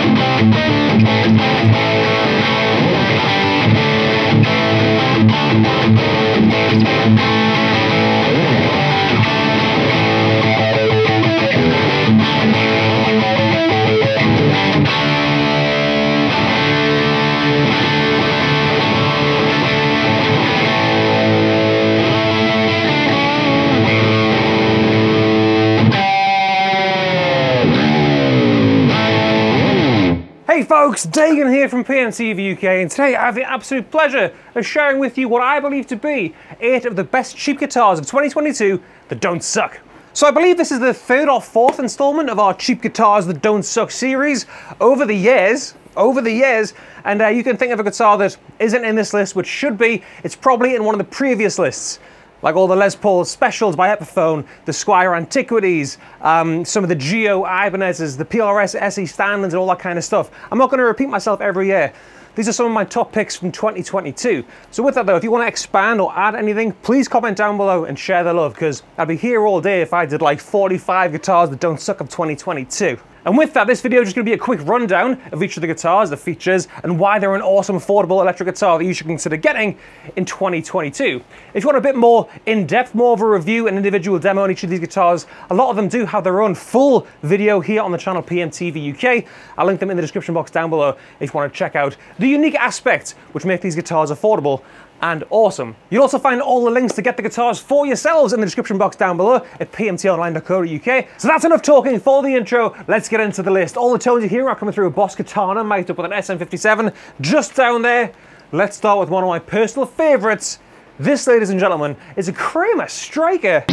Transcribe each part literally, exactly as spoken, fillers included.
Hey folks, Dagan here from P M T V U K, and today I have the absolute pleasure of sharing with you what I believe to be eight of the best cheap guitars of twenty twenty-two that don't suck. So I believe this is the third or fourth installment of our cheap guitars that don't suck series over the years. Over the years, and uh, you can think of a guitar that isn't in this list, which should be. It's probably in one of the previous lists. Like all the Les Paul specials by Epiphone, the Squier Antiquities, um, some of the Geo Ibanez's, the P R S S E Stanleys, and all that kind of stuff. I'm not going to repeat myself every year. These are some of my top picks from twenty twenty-two. So with that though, if you want to expand or add anything, please comment down below and share the love, because I'd be here all day if I did like forty-five guitars that don't suck of twenty twenty-two. And with that, this video is just going to be a quick rundown of each of the guitars, the features, and why they're an awesome, affordable electric guitar that you should consider getting in twenty twenty-two. If you want a bit more in-depth, more of a review and individual demo on each of these guitars, a lot of them do have their own full video here on the channel P M T V U K. I'll link them in the description box down below if you want to check out the unique aspects which make these guitars affordable and awesome. You'll also find all the links to get the guitars for yourselves in the description box down below at P M T online dot co dot U K. So that's enough talking for the intro. Let's get into the list. All the tones you hear are coming through a Boss Katana mic'd up with an S M fifty-seven just down there. Let's start with one of my personal favorites. This, ladies and gentlemen, is a Kramer Striker.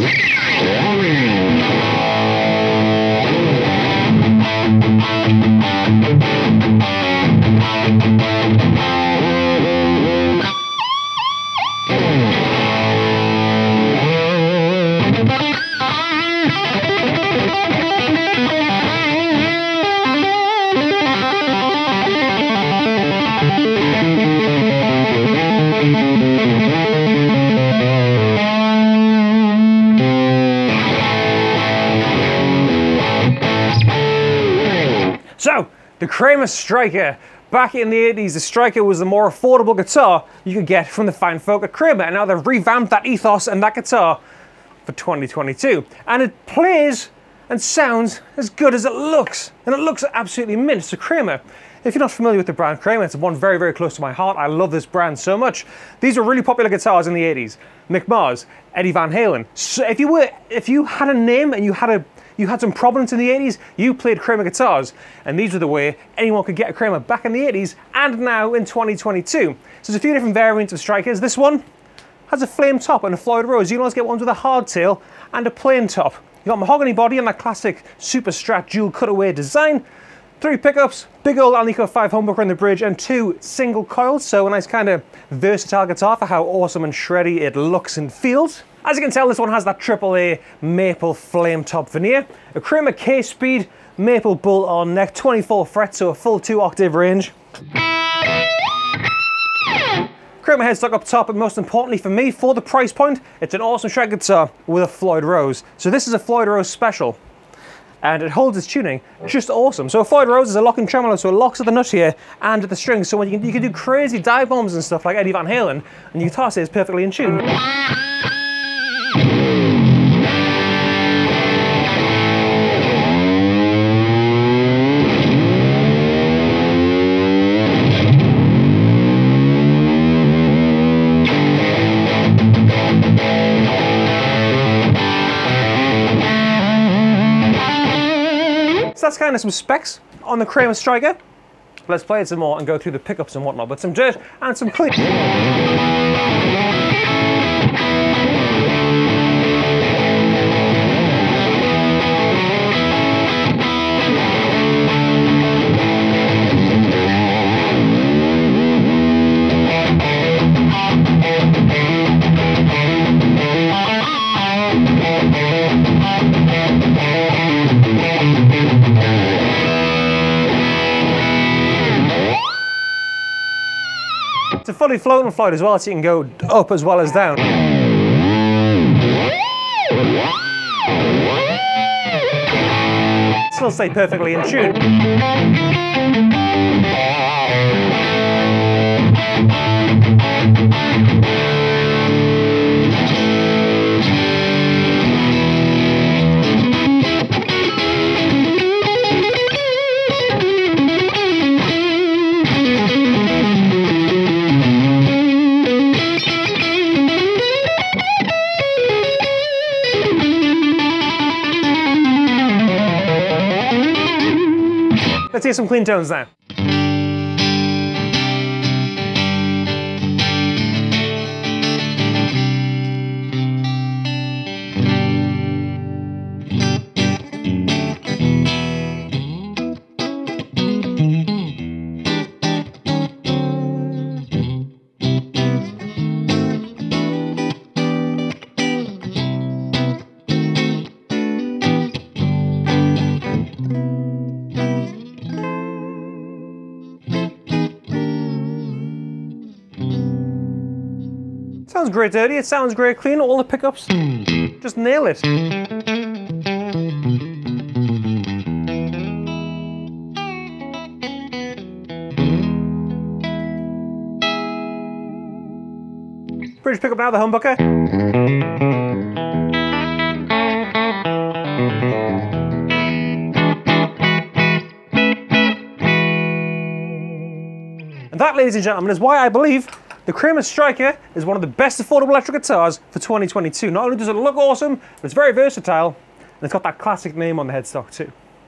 So, the Kramer Striker. Back in the eighties, the Striker was the more affordable guitar you could get from the fine folk at Kramer, and now they've revamped that ethos and that guitar for twenty twenty-two. And it plays and sounds as good as it looks, and it looks absolutely mint. So Kramer, if you're not familiar with the brand Kramer, it's one very, very close to my heart. I love this brand so much. These were really popular guitars in the eighties. Mick Mars, Eddie Van Halen. So if you were, if you had a name and you had a You had some prominence in the eighties, you played Kramer guitars, and these were the way anyone could get a Kramer back in the eighties and now in twenty twenty-two. So there's a few different variants of Strikers. This one has a flame top and a Floyd Rose. You can always get ones with a hardtail and a plain top. You got mahogany body and that classic Super Strat dual cutaway design. Three pickups, big old Alnico five humbucker in the bridge, and two single coils, so a nice kind of versatile guitar for how awesome and shreddy it looks and feels. As you can tell, this one has that triple A maple flame top veneer, a Kramer K-Speed maple bull on neck, twenty-four frets, so a full two octave range. Kramer headstock up top, and most importantly for me, for the price point, it's an awesome shred guitar with a Floyd Rose. So this is a Floyd Rose special, and it holds its tuning just awesome. So a Floyd Rose is a lock and tremolo, so it locks at the nut here and at the strings, so when you can, you can do crazy dive bombs and stuff like Eddie Van Halen, and your guitar stays perfectly in tune. So that's kind of some specs on the Kramer Striker. Let's play it some more and go through the pickups and whatnot, but some dirt and some clean. It's a fully floating Floyd as well, so you can go up as well as down. still stay perfectly in tune. Let's hear some clean tones now. Sounds great dirty, it sounds great clean, all the pickups, just nail it. Bridge pickup now, the humbucker. And that, ladies and gentlemen, is why I believe the Kramer Striker is one of the best affordable electric guitars for twenty twenty-two. Not only does it look awesome, but it's very versatile, and it's got that classic name on the headstock too.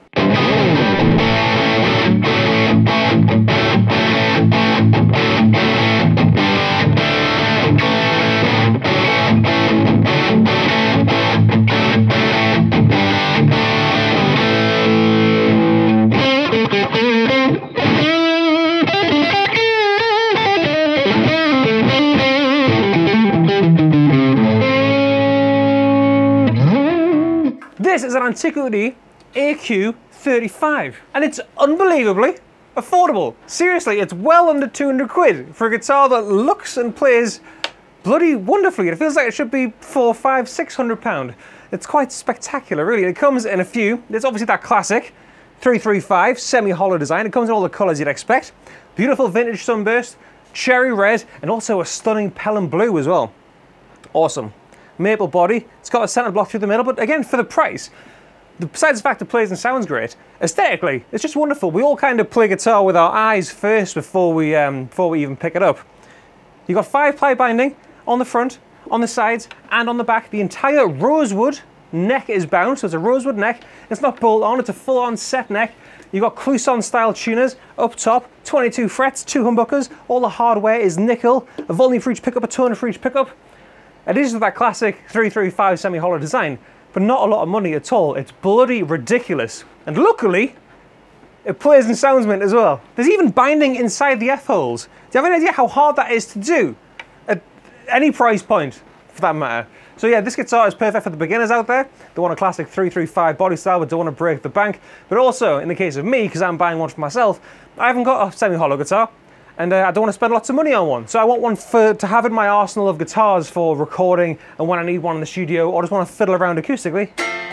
This is an Antiquity A Q thirty-five, and it's unbelievably affordable. Seriously, it's well under two hundred quid for a guitar that looks and plays bloody wonderfully. It feels like it should be four, five, six hundred pound. It's quite spectacular, really. It comes in a few. It's obviously that classic three three five semi-hollow design. It comes in all the colors you'd expect. Beautiful vintage sunburst, cherry red, and also a stunning Pelham blue as well. Awesome. Maple body, it's got a center block through the middle, but again, for the price, besides the fact it plays and sounds great, aesthetically, it's just wonderful. We all kind of play guitar with our eyes first before we, um, before we even pick it up. You've got five ply binding on the front, on the sides, and on the back. The entire rosewood neck is bound, so it's a rosewood neck. It's not bolt on, it's a full-on set neck. You've got Cloisonne style tuners up top, twenty-two frets, two humbuckers, all the hardware is nickel, a volume for each pickup, a tone for each pickup. It is that classic three three five semi-hollow design, but not a lot of money at all. It's bloody ridiculous. And luckily, it plays and sounds mint as well. There's even binding inside the F-holes. Do you have any idea how hard that is to do? At any price point, for that matter. So yeah, this guitar is perfect for the beginners out there. They want a classic three three five body style, but don't want to break the bank. But also, in the case of me, because I'm buying one for myself, I haven't got a semi-hollow guitar. And uh, I don't want to spend lots of money on one. So I want one for, to have in my arsenal of guitars for recording and when I need one in the studio or just want to fiddle around acoustically.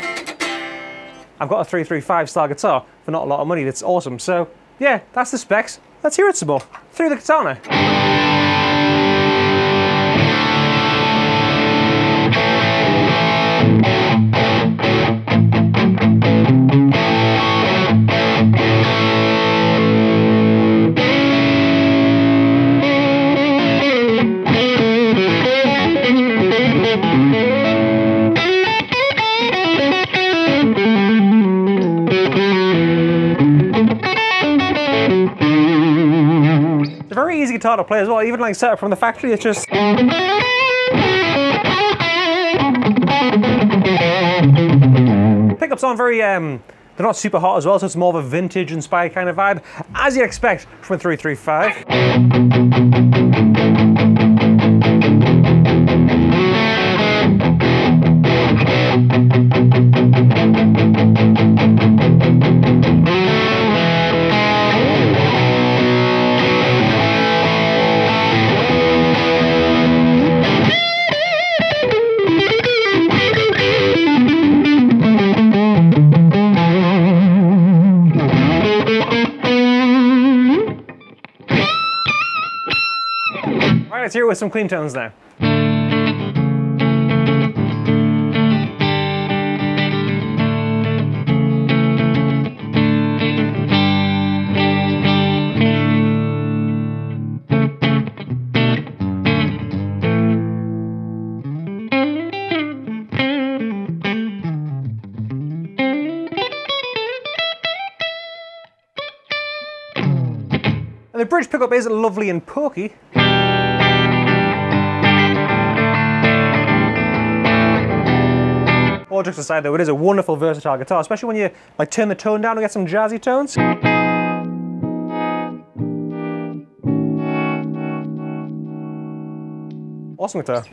I've got a three three five style guitar for not a lot of money. That's awesome. So yeah, that's the specs. Let's hear it some more. Through the guitar now. It's a very easy guitar to play as well, even like set up from the factory. It's just pickups aren't very um they're not super hot as well, so it's more of a vintage inspired kind of vibe, as you'd expect from a three three five. Right, let's hear it with some clean tones now. And the bridge pickup is lovely and pokey. All jokes aside though, it is a wonderful versatile guitar, especially when you like turn the tone down and get some jazzy tones. Awesome guitar.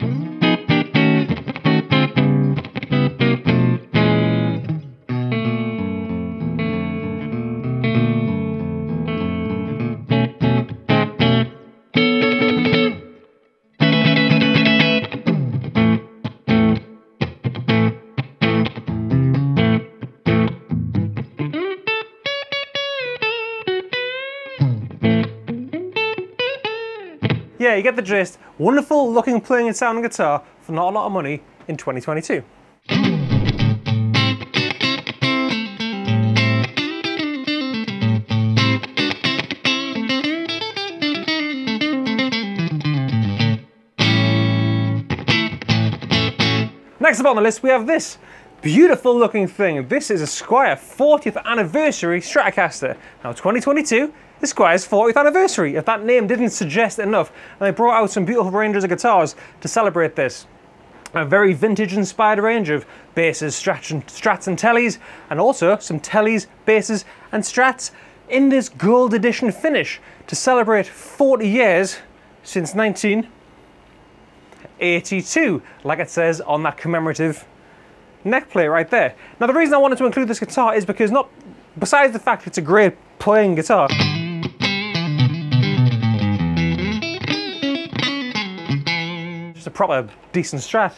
Yeah, you get the gist. Wonderful looking, playing and sounding guitar for not a lot of money in twenty twenty-two. Next up on the list we have this beautiful looking thing. This is a Squier fortieth anniversary Stratocaster. Now twenty twenty-two, the Squier's fortieth anniversary. If that name didn't suggest enough, and they brought out some beautiful ranges of guitars to celebrate this. A very vintage inspired range of basses, strats and, strats and tellies, and also some tellies, basses and strats in this gold edition finish to celebrate forty years since nineteen eighty-two, like it says on that commemorative neck plate right there. Now the reason I wanted to include this guitar is because, not besides the fact it's a great playing guitar, just a proper decent strat.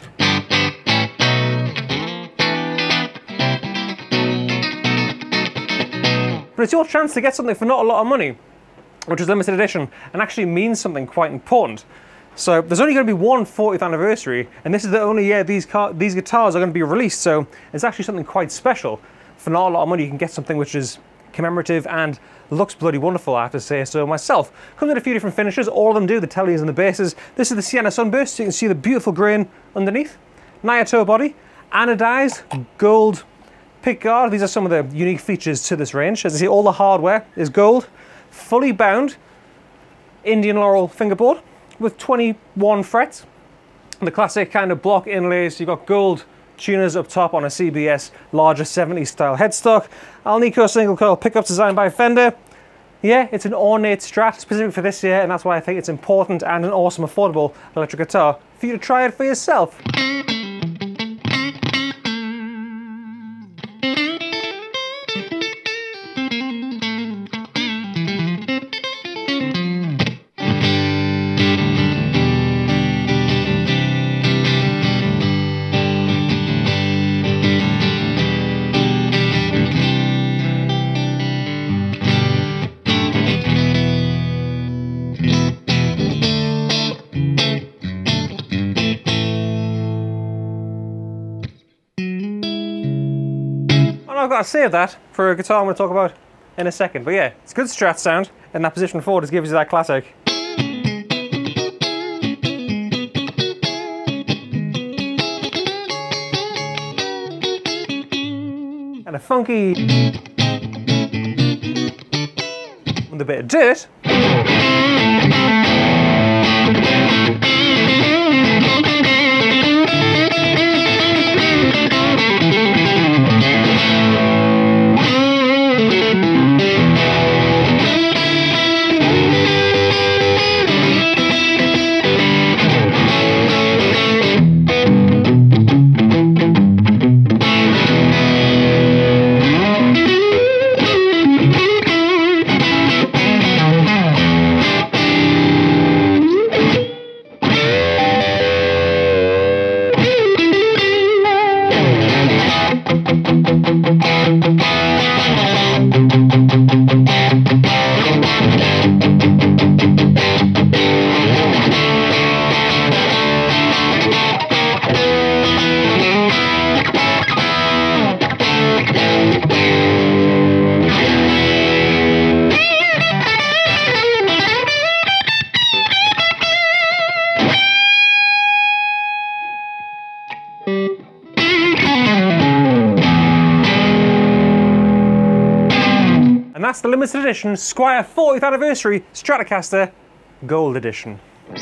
But it's your chance to get something for not a lot of money, which is limited edition and actually means something quite important. So there's only going to be one fortieth anniversary, and this is the only year these car these guitars are going to be released, so it's actually something quite special. For not a lot of money you can get something which is commemorative and looks bloody wonderful, I have to say so myself. Comes in a few different finishes, all of them do, the tellies and the basses. This is the Sienna Sunburst, so you can see the beautiful grain underneath. Nyato body, anodized, gold pickguard. These are some of the unique features to this range. As you see, all the hardware is gold, fully bound Indian laurel fingerboard with twenty-one frets. The classic kind of block inlays. You've got gold tuners up top on a C B S larger seventies style headstock. Alnico single coil pickups designed by Fender. Yeah, it's an ornate Strat specific for this year, and that's why I think it's important and an awesome affordable electric guitar for you to try it for yourself. I've got to save that for a guitar I'm going to talk about in a second. But yeah, it's good Strat sound, and that position four just gives you that classic. And a funky with a bit of dirt. and that's the limited edition Squier fortieth Anniversary Stratocaster Gold Edition.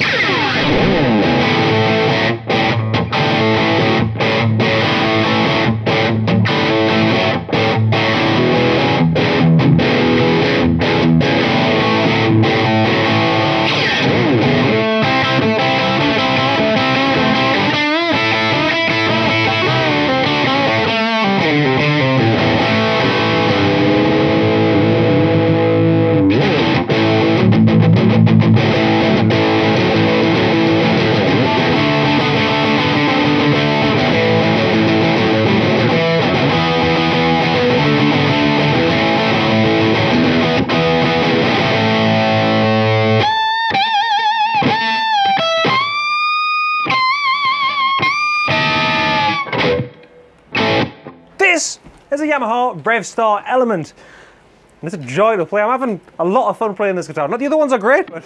This is a Yamaha Revstar Element. And it's a joy to play. I'm having a lot of fun playing this guitar. Not the other ones are great, but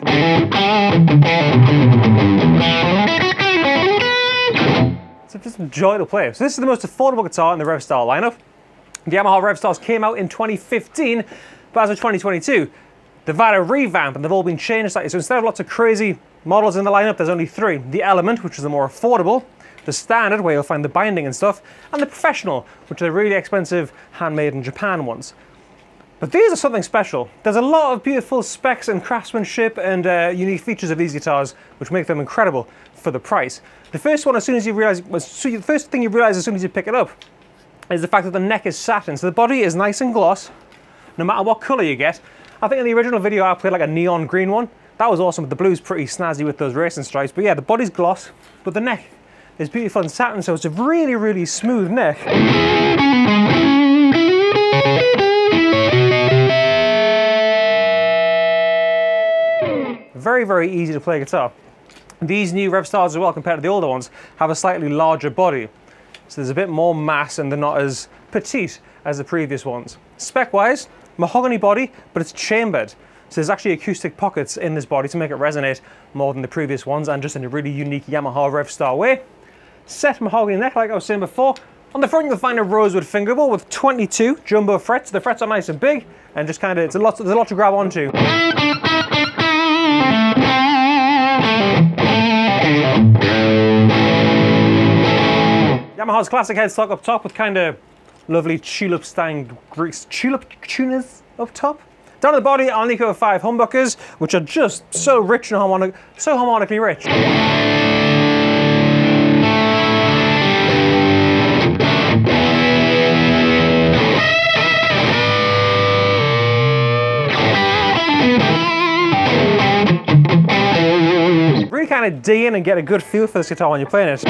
it's just a joy to play. So this is the most affordable guitar in the Revstar lineup. The Yamaha Revstars came out in twenty fifteen, but as of twenty twenty-two, they've had a revamp and they've all been changed slightly. So instead of lots of crazy models in the lineup, there's only three. The Element, which is the more affordable, the Standard, where you'll find the binding and stuff, and the Professional, which are the really expensive handmade in Japan ones. But these are something special. There's a lot of beautiful specs and craftsmanship and uh, unique features of these guitars, which make them incredible for the price. The first one, as soon as you realize, so the first thing you realize as soon as you pick it up, is the fact that the neck is satin. So the body is nice and gloss, no matter what color you get. I think in the original video I played like a neon green one. That was awesome, but the blue's pretty snazzy with those racing stripes. But yeah, the body's gloss, but the neck is beautiful and satin, so it's a really, really smooth neck. Very, very easy to play guitar. These new Revstars as well, compared to the older ones, have a slightly larger body. So there's a bit more mass and they're not as petite as the previous ones. Spec-wise, mahogany body, but it's chambered. So there's actually acoustic pockets in this body to make it resonate more than the previous ones, and just in a really unique Yamaha Revstar way. Set mahogany neck, like I was saying before. On the front you'll find a rosewood fingerboard with twenty-two jumbo frets. The frets are nice and big, and just kind of, it's a lot, there's a lot to grab onto. Yamaha's classic headstock up top with kind of lovely tulip stang Greek tulip tuners up top. Down the body, Alnico five humbuckers, which are just so rich and harmonic, so harmonically rich. Really kind of dig in and get a good feel for this guitar when you're playing it.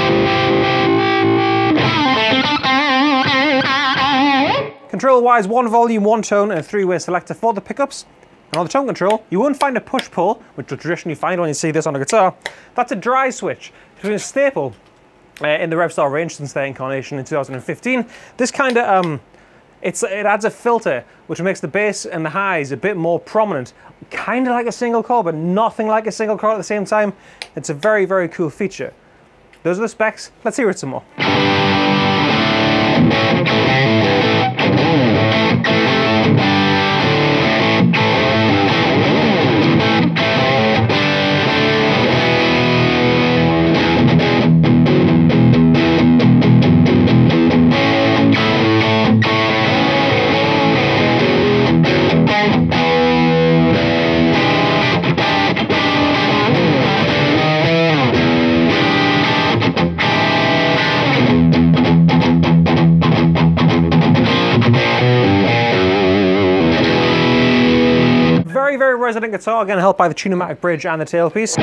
Control-wise, one volume, one tone, and a three-way selector for the pickups. And on the tone control, you won't find a push-pull, which you'll traditionally find when you see this on a guitar. That's a dry switch, which is a staple uh, in the Revstar range since their incarnation in two thousand fifteen. This kind of, um, it's, it adds a filter, which makes the bass and the highs a bit more prominent. Kind of like a single coil, but nothing like a single coil at the same time. It's a very, very cool feature. Those are the specs. Let's hear it some more. Very, very resonant guitar, again helped by the Tune-o-matic bridge and the tailpiece.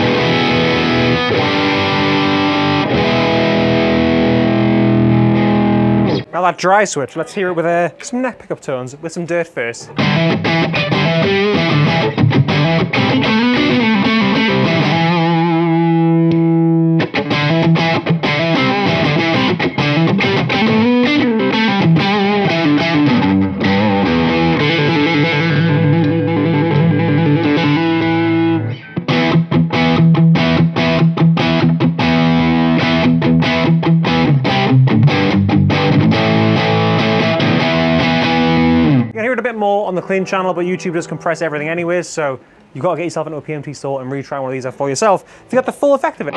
Now that dry switch, let's hear it with uh, some neck pickup tones, with some dirt first. a bit more on the clean channel, but YouTube does compress everything anyways, so you've got to get yourself into a P M T store and really try one of these out for yourself to get the full effect of it.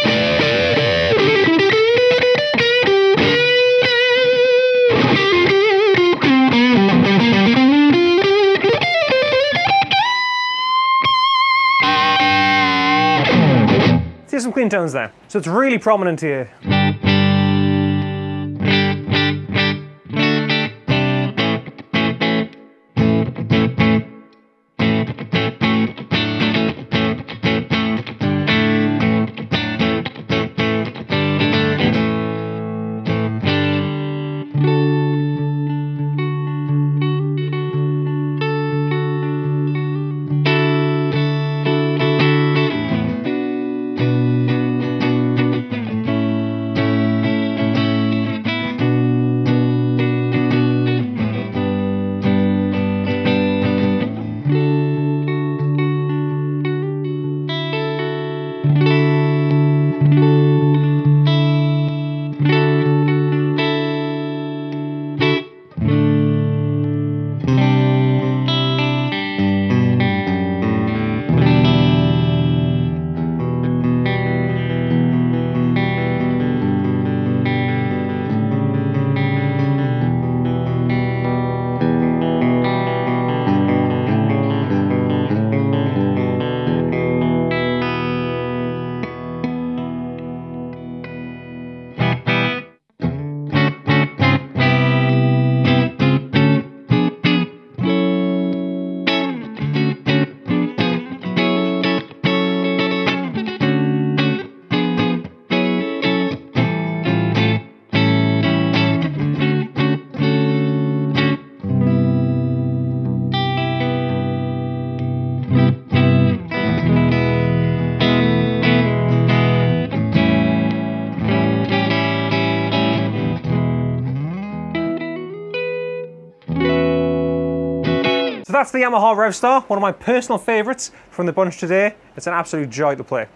See some clean tones there, so it's really prominent here. So that's the Yamaha Revstar, one of my personal favourites from the bunch today. It's an absolute joy to play.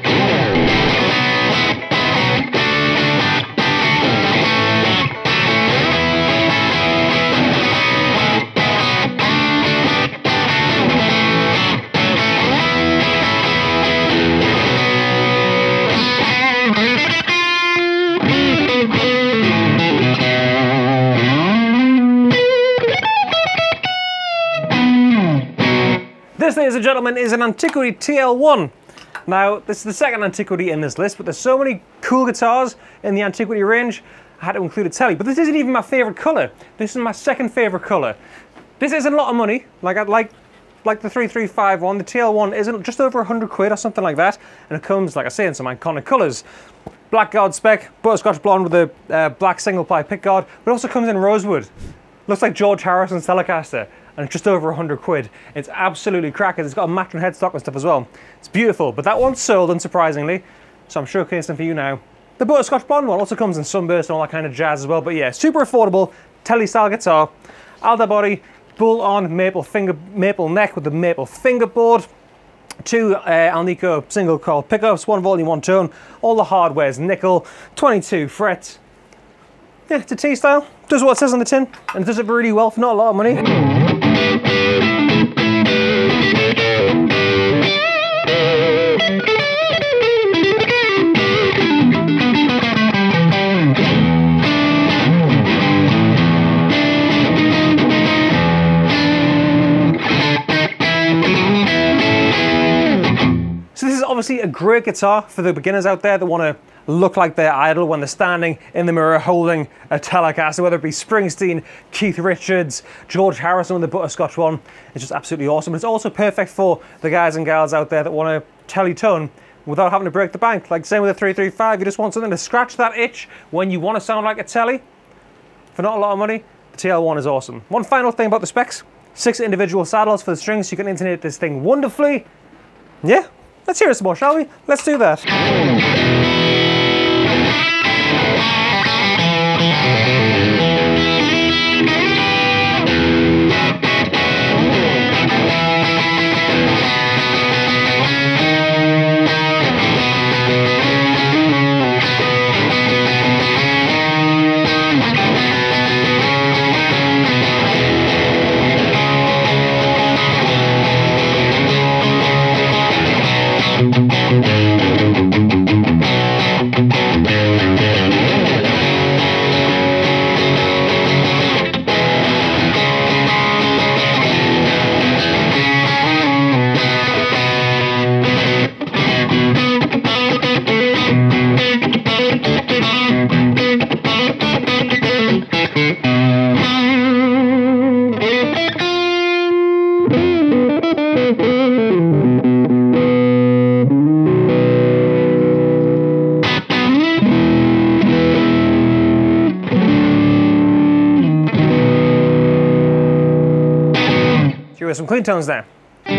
This, ladies and gentlemen, is an Antiquity T L one. Now, this is the second Antiquity in this list, but there's so many cool guitars in the Antiquity range, I had to include a telly. But this isn't even my favourite colour. This is my second favourite colour. This isn't a lot of money, like I'd like, like the three three five one. The T L one isn't just over a hundred quid or something like that, and it comes, like I say, in some iconic colours. Black guard spec, butterscotch blonde with a uh, black single ply pickguard, but it also comes in rosewood. Looks like George Harrison's Stratocaster, and it's just over a hundred quid. It's absolutely crackers. It's got a matching headstock and stuff as well. It's beautiful, but that one's sold, unsurprisingly, so I'm showcasing for you now. The butterscotch blonde one also comes in sunburst and all that kind of jazz as well, but yeah, super affordable, telly-style guitar, alder body, bull-on maple finger, maple neck with the maple fingerboard, two uh, Alnico single coil pickups, one volume, one tone, all the hardware's nickel, twenty-two frets. Yeah, it's a T-style, does what it says on the tin, and does it really well for not a lot of money. So this is obviously a great guitar for the beginners out there that want to look like their idol when they're standing in the mirror holding a Telecaster, whether it be Springsteen, Keith Richards, George Harrison with the butterscotch one. It's just absolutely awesome. It's also perfect for the guys and gals out there that want to telly-tone without having to break the bank. Like same with the three three five, you just want something to scratch that itch when you want to sound like a telly for not a lot of money. The T L one is awesome. One final thing about the specs, six individual saddles for the strings, so you can intonate this thing wonderfully. Yeah, let's hear it some more, shall we? Let's do that. Give us some clean tones there.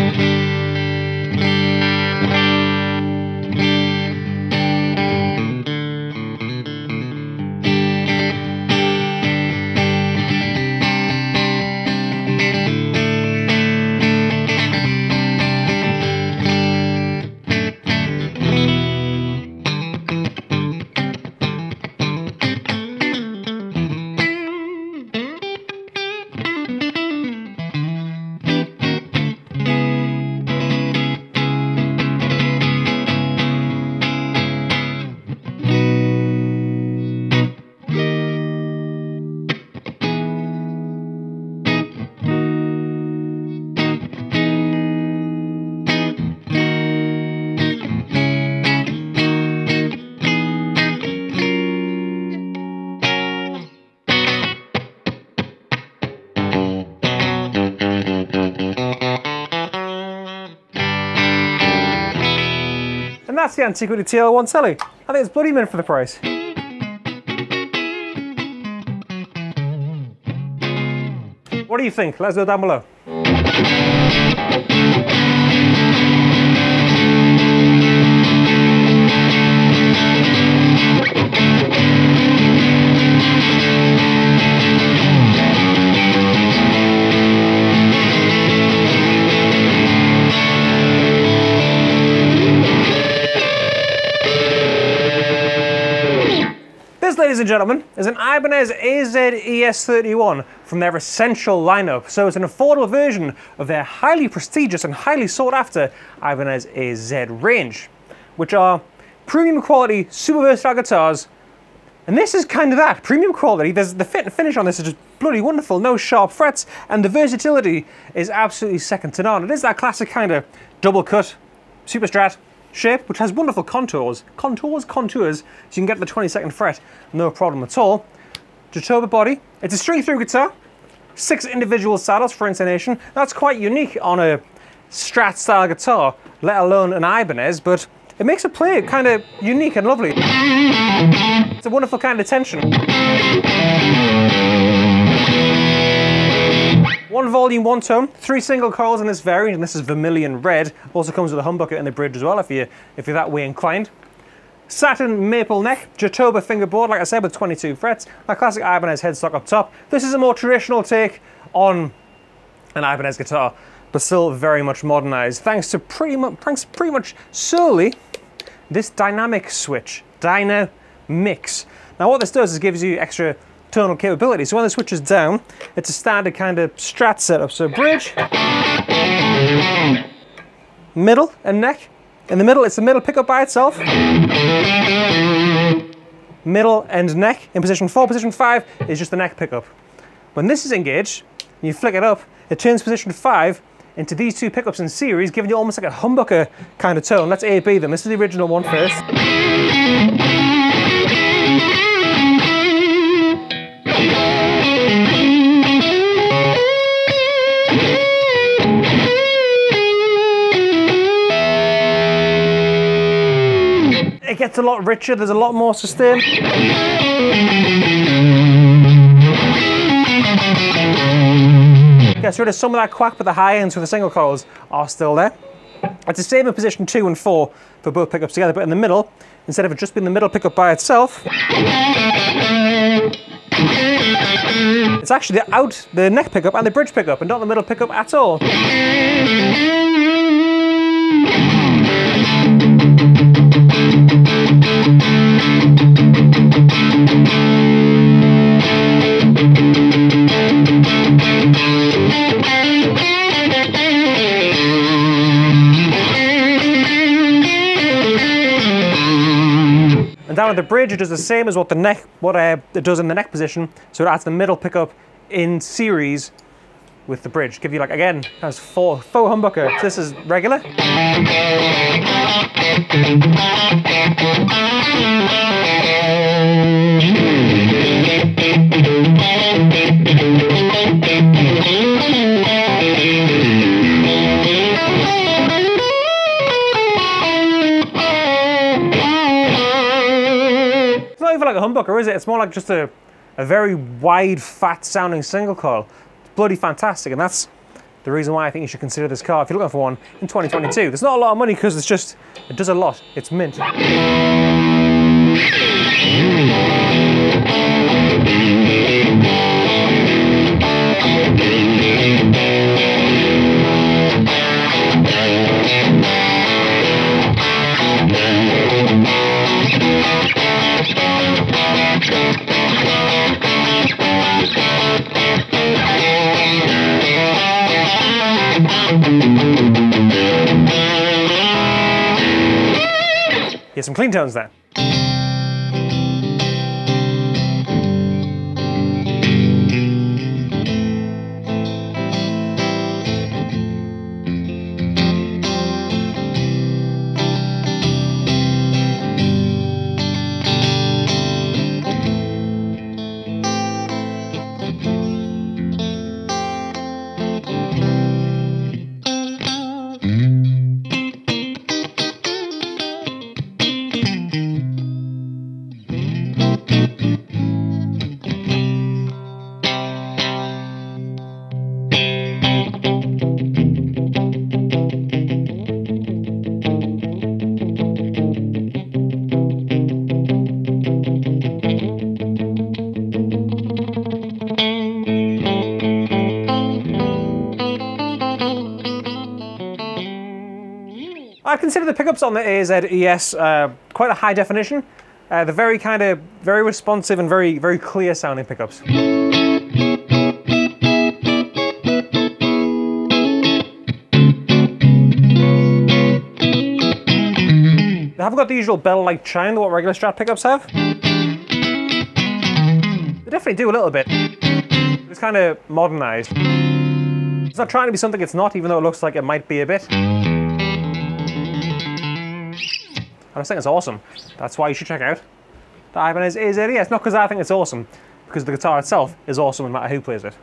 And that's the Antiquity T L one Telly. I think it's bloody mint for the price. What do you think? Let us know down below. This, ladies and gentlemen, is an Ibanez A Z E S thirty-one from their Essential lineup. So it's an affordable version of their highly prestigious and highly sought after Ibanez A Z range, which are premium quality, super versatile guitars. And this is kind of that, premium quality. There's the fit and finish on this is just bloody wonderful, no sharp frets, and the versatility is absolutely second to none. It is that classic kind of double cut, super strat shape, which has wonderful contours, contours, contours, so you can get the twenty-second fret, no problem at all. Jatoba body, it's a string through guitar, six individual saddles for intonation. That's quite unique on a Strat style guitar, let alone an Ibanez, but it makes it play kind of unique and lovely. It's a wonderful kind of tension. One volume, one tone, three single coils in this variant, and this is Vermilion Red. Also comes with a humbucker in the bridge as well, if you're, if you're that way inclined. Satin maple neck, Jatoba fingerboard, like I said, with twenty-two frets. That classic Ibanez headstock up top. This is a more traditional take on an Ibanez guitar, but still very much modernized, thanks to pretty much, thanks pretty much solely this dynamic switch, Dynamix. Now what this does is gives you extra tonal capability. So when the switch is down, it's a standard kind of Strat setup. So bridge, middle and neck. In the middle, it's the middle pickup by itself. Middle and neck in position four. Position five is just the neck pickup. When this is engaged, and you flick it up, it turns position five into these two pickups in series, giving you almost like a humbucker kind of tone. Let's A B them. This is the original one first. It gets a lot richer, there's a lot more sustain. Gets rid of some of that quack, but the high ends with the single coils are still there. It's the same in position two and four for both pickups together, but in the middle, instead of it just being the middle pickup by itself, it's actually the out, the neck pickup and the bridge pickup, and not the middle pickup at all. And down at the bridge, it does the same as what the neck, what uh, it does in the neck position. So it adds the middle pickup in series with the bridge. Give you like, again, has four faux humbucker. So this is regular. It's not even like a humbucker, is it? It's more like just a, a very wide, fat sounding single coil. It's bloody fantastic, and that's the reason why I think you should consider this car if you're looking for one in twenty twenty-two. There's not a lot of money because it's just, it does a lot. It's mint. Here's some clean tones there. I consider the pickups on the A Z E S uh, quite a high definition. Uh, they're very kind of, very responsive and very, very clear sounding pickups. They haven't got the usual bell-like chime that what regular Strat pickups have. They definitely do a little bit. It's kind of modernized. It's not trying to be something it's not, even though it looks like it might be a bit. I just think it's awesome. That's why you should check out the Ibanez A Z E S. Not because I think it's awesome, because the guitar itself is awesome no matter who plays it.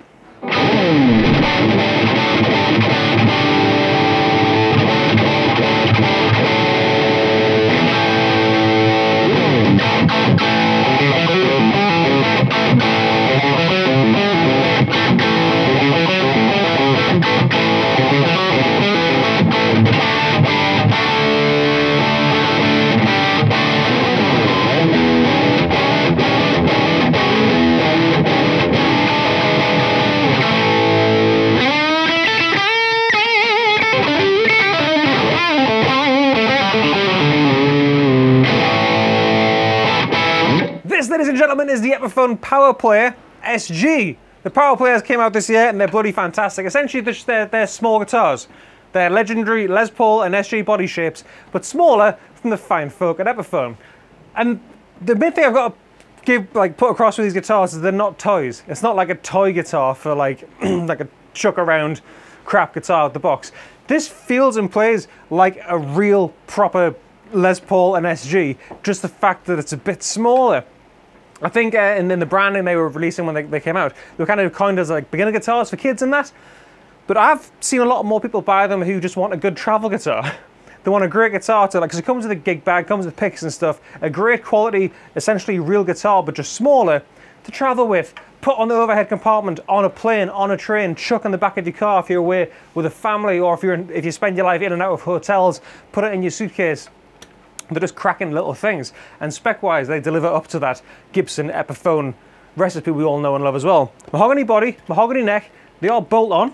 This, ladies and gentlemen, is the Epiphone Power Player S G. The Power Players came out this year and they're bloody fantastic. Essentially, they're, just, they're, they're small guitars. They're legendary Les Paul and S G body shapes, but smaller from the fine folk at Epiphone. And the main thing I've got to give, like, put across with these guitars is they're not toys. It's not like a toy guitar for like, like a chuck around crap guitar out the box. This feels and plays like a real proper Les Paul and S G, just the fact that it's a bit smaller. I think uh, in, in the branding they were releasing when they, they came out, they were kind of coined as like beginner guitars for kids and that. But I've seen a lot more people buy them who just want a good travel guitar. They want a great guitar to, like, because it comes with a gig bag, comes with picks and stuff, a great quality, essentially real guitar, but just smaller to travel with. Put on the overhead compartment, on a plane, on a train, chuck in the back of your car if you're away with a family, or if you're in, if you spend your life in and out of hotels, put it in your suitcase. They're just cracking little things, and spec-wise, they deliver up to that Gibson Epiphone recipe we all know and love as well. Mahogany body, mahogany neck, they are bolt-on.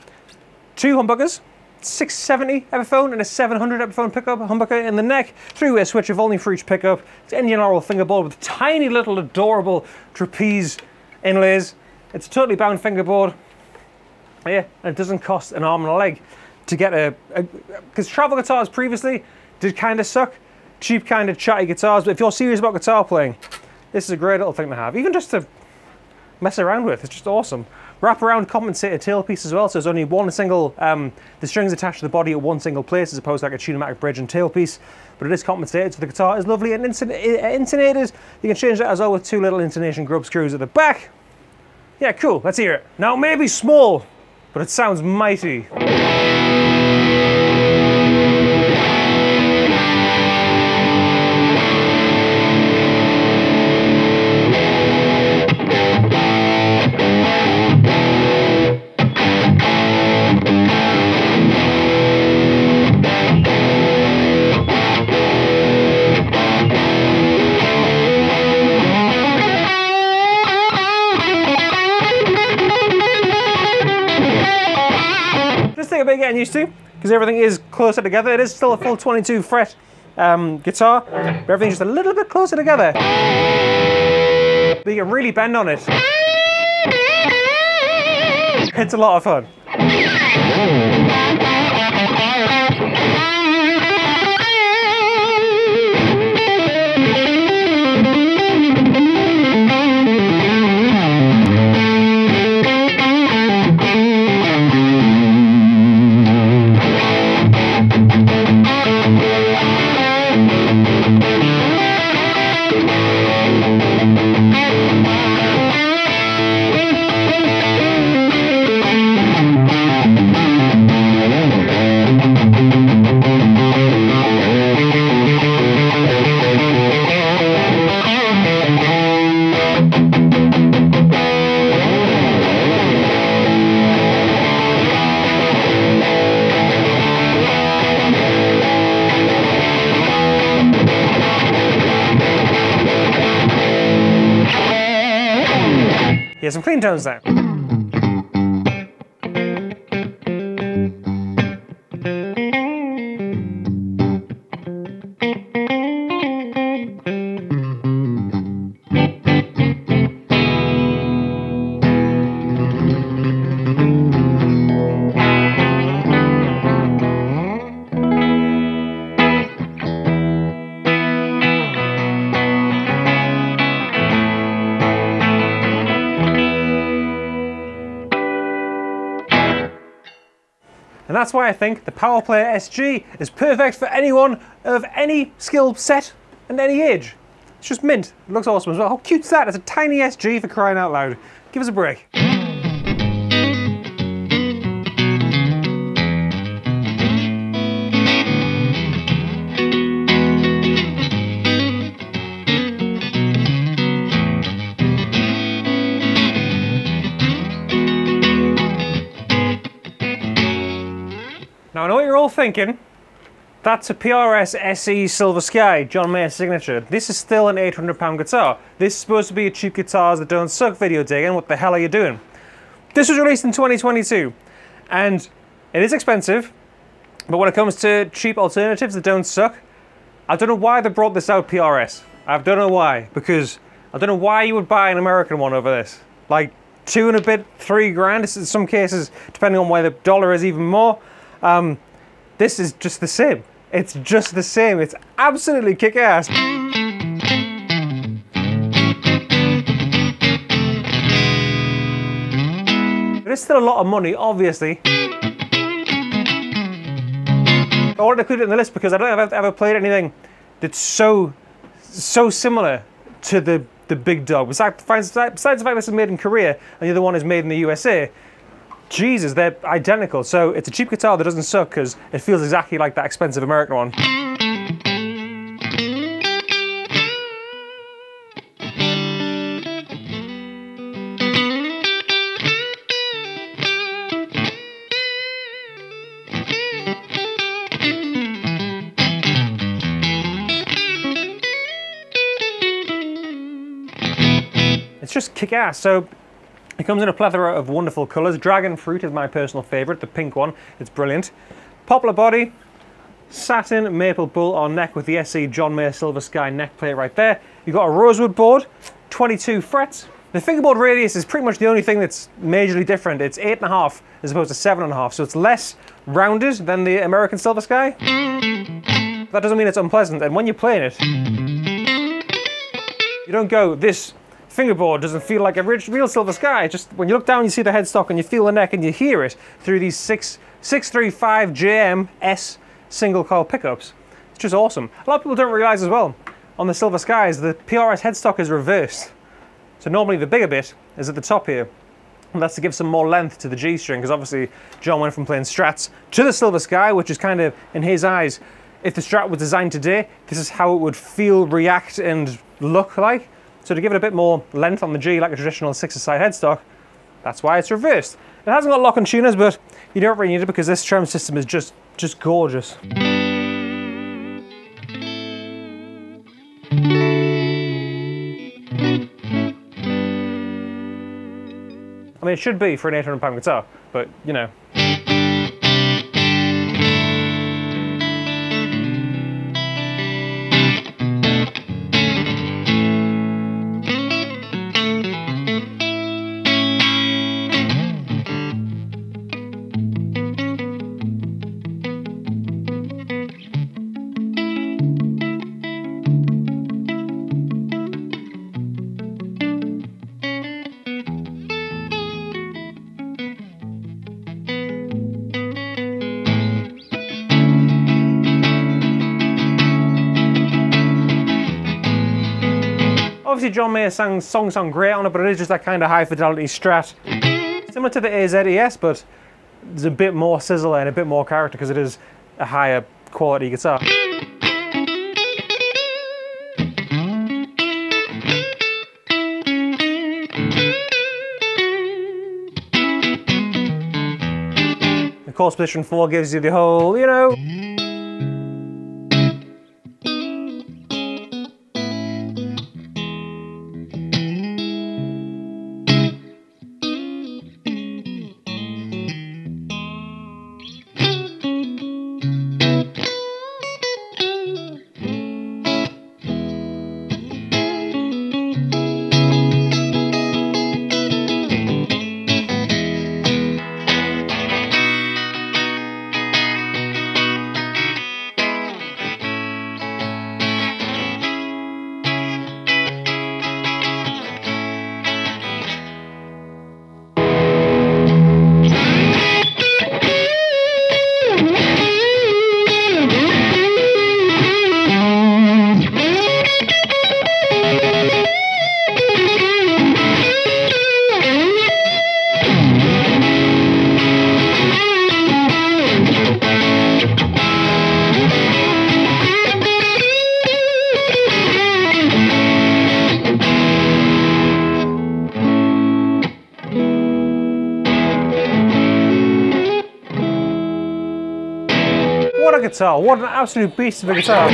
Two humbuckers, six seventy Epiphone and a seven hundred Epiphone pickup, humbucker in the neck, three-way switch, a volume for each pickup. It's Indian Laurel fingerboard with tiny little adorable trapeze inlays. It's a totally bound fingerboard. Yeah, and it doesn't cost an arm and a leg to get a, because travel guitars previously did kind of suck. Cheap kind of chatty guitars, but if you're serious about guitar playing, this is a great little thing to have, even just to mess around with. It's just awesome. Wrap around compensated tailpiece as well, so there's only one single, um, the strings attached to the body at one single place as opposed to like a tunematic bridge and tailpiece, but it is compensated, so the guitar is lovely and intonated. You can change that as well with two little intonation grub screws at the back. Yeah, cool, let's hear it. Now, it may be small, but it sounds mighty. does take a bit getting used to, because everything is closer together. It is still a full twenty-two fret um, guitar, but everything's just a little bit closer together. But you can really bend on it. It's a lot of fun. Yeah, some clean tones there. And that's why I think the Power Player S G is perfect for anyone of any skill set and any age. It's just mint. It looks awesome as well. How cute's that? It's a tiny S G for crying out loud. Give us a break. Now I know what you're all thinking, that's a P R S S E Silver Sky, John Mayer signature. This is still an eight hundred pound guitar. This is supposed to be a cheap guitars that don't suck video, Dagan. What the hell are you doing? This was released in twenty twenty-two, and it is expensive, but when it comes to cheap alternatives that don't suck, I don't know why they brought this out P R S. I don't know why, because I don't know why you would buy an American one over this. Like two and a bit, three grand, in some cases, depending on where the dollar is, even more. Um, this is just the same. It's just the same. It's absolutely kick-ass. But it's still a lot of money, obviously. I wanted to include it in the list because I don't think I've ever played anything that's so, so similar to the, the big dog. Besides, besides the fact this is made in Korea and the other one is made in the U S A, Jesus, they're identical. So it's a cheap guitar that doesn't suck because it feels exactly like that expensive American one. It's just kick-ass. So it comes in a plethora of wonderful colours. Dragon Fruit is my personal favourite, the pink one. It's brilliant. Poplar body, satin maple bull on neck with the S E John Mayer Silver Sky neck plate right there. You've got a rosewood board, twenty-two frets. The fingerboard radius is pretty much the only thing that's majorly different. It's eight and a half as opposed to seven and a half, so it's less rounded than the American Silver Sky. That doesn't mean it's unpleasant, and when you're playing it, you don't go, this fingerboard doesn't feel like a real Silver Sky. Just when you look down, you see the headstock and you feel the neck and you hear it through these six six three five J M S single coil pickups. It's just awesome. A lot of people don't realize as well on the Silver Skies the P R S headstock is reversed. So normally the bigger bit is at the top here, and that's to give some more length to the G string, because obviously John went from playing Strats to the Silver Sky, which is kind of, in his eyes, if the Strat was designed today, this is how it would feel, react and look like. So to give it a bit more length on the G, like a traditional six-a-side headstock, that's why it's reversed. It hasn't got lock and tuners, but you don't really need it because this trem system is just, just gorgeous. I mean, it should be for an eight hundred pound guitar, but you know. Obviously John Mayer's songs sound great on it, but it is just that kind of high fidelity Strat. Similar to the A Z E S, but there's a bit more sizzle and a bit more character because it is a higher quality guitar. Of course, position four gives you the whole, you know. What a guitar, what an absolute beast of a guitar.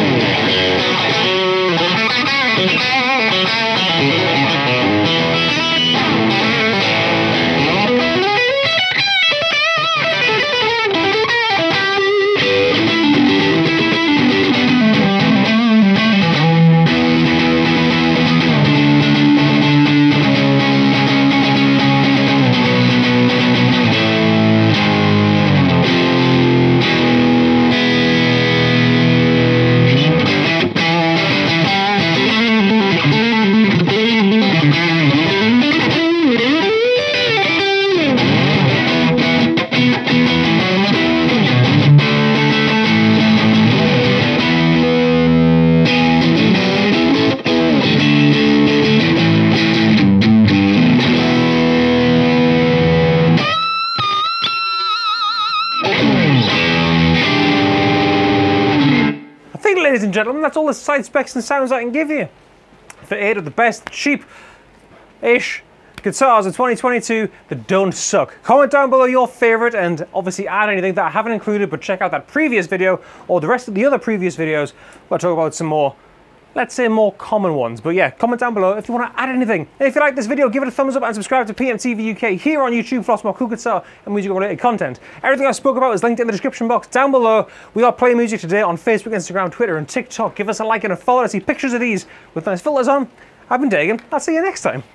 Ladies and gentlemen, that's all the side specs and sounds I can give you for eight of the best cheap-ish guitars of twenty twenty-two that don't suck. Comment down below your favorite and obviously add anything that I haven't included, but check out that previous video or the rest of the other previous videos where I talk about some more, let's say, more common ones. But yeah, comment down below if you want to add anything. And if you like this video, give it a thumbs up and subscribe to P M T V U K here on YouTube for lots more cool guitar and music related content. Everything I spoke about is linked in the description box down below. We are playing music today on Facebook, Instagram, Twitter and TikTok. Give us a like and a follow to see pictures of these with nice filters on. I've been Dagan. I'll see you next time.